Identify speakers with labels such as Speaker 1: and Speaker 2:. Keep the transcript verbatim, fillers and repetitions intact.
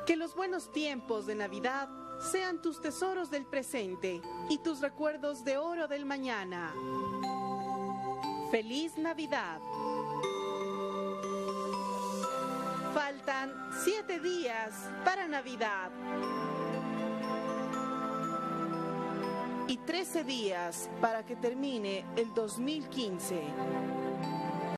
Speaker 1: Que los buenos tiempos de Navidad sean tus tesoros del presente y tus recuerdos de oro del mañana. ¡Feliz Navidad! Faltan siete días para Navidad y trece días para que termine el dos mil quince.